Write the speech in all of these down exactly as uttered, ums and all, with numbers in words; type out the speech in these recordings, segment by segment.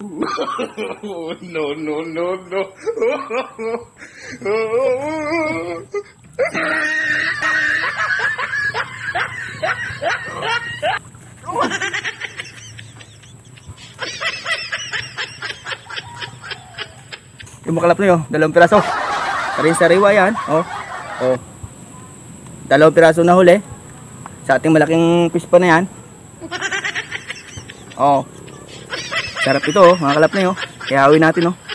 No, no, no, no. Yung makalap nyo, dalawang piraso. Karin sariwa yan. Oh. Oh. Dalawang piraso na huli. Sa ating malaking pispa na yan. Oh. Sarap ito, oh, mga kalap nyo. Kaya hawin natin, oh.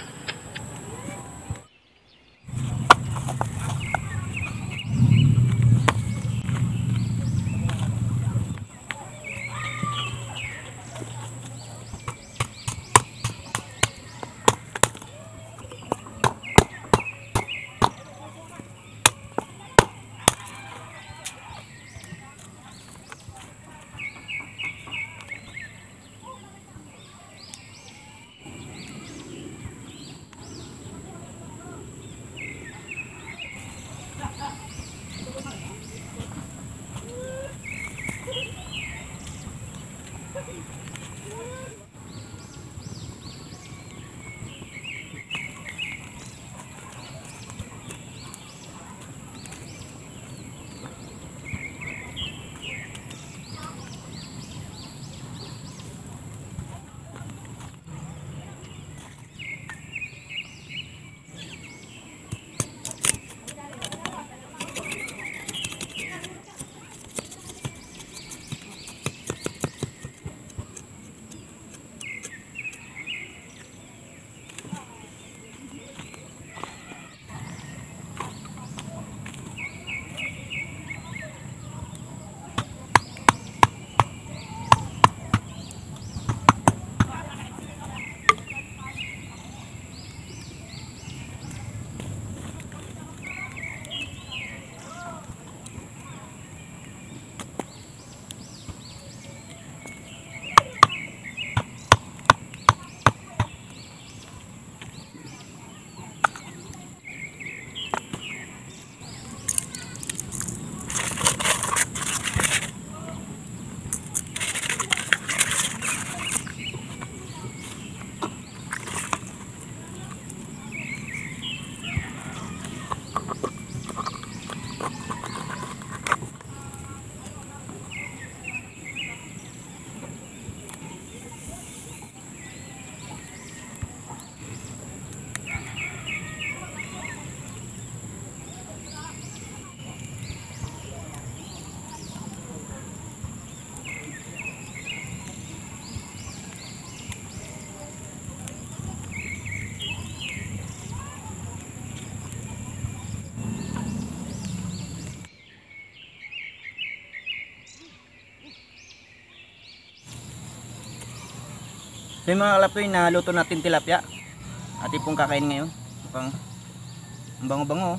So yung mga kalap ko yung naluto natin tilapia. Atin pong kakain ngayon. Pang bango-bango.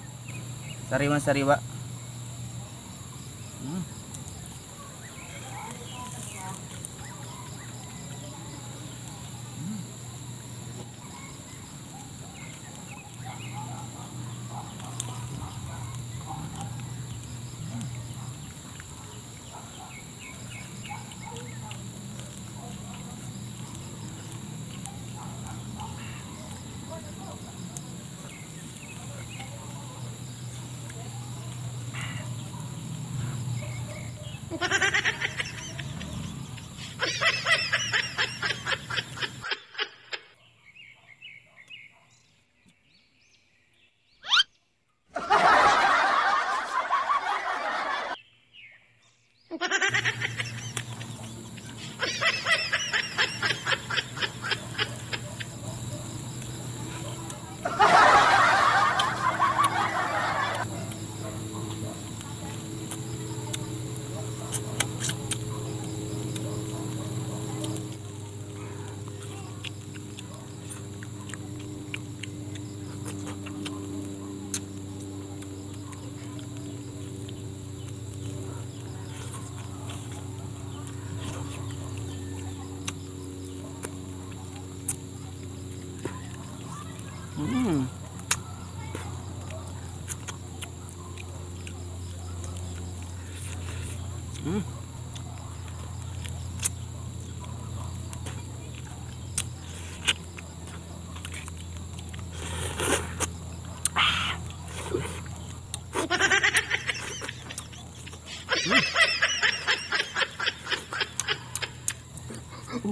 Sariwan sariwa. Hmm. Mm. Mm.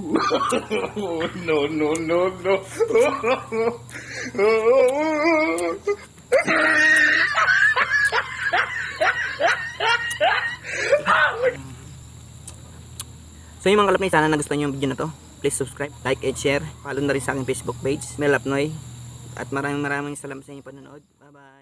no, no, no, no. So yung mga kalapnoy, sana nagustuhan nyo yung video na to. Please subscribe, like, and share. Follow na rin sa aking Facebook page, Mel Lapnoy. At maraming maraming salamat sa inyong panonood. Bye bye.